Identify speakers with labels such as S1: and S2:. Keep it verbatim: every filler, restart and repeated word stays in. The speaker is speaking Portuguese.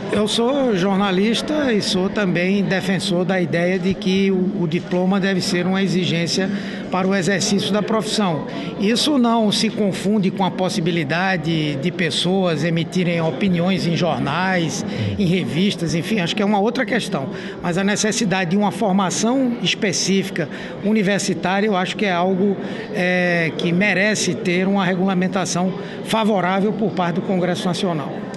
S1: Eu sou jornalista e sou também defensor da ideia de que o, o diploma deve ser uma exigência para o exercício da profissão. Isso não se confunde com a possibilidade de pessoas emitirem opiniões em jornais, em revistas, enfim, acho que é uma outra questão. Mas a necessidade de uma formação específica universitária, eu acho que é algo é, que merece ter uma regulamentação favorável por parte do Congresso Nacional.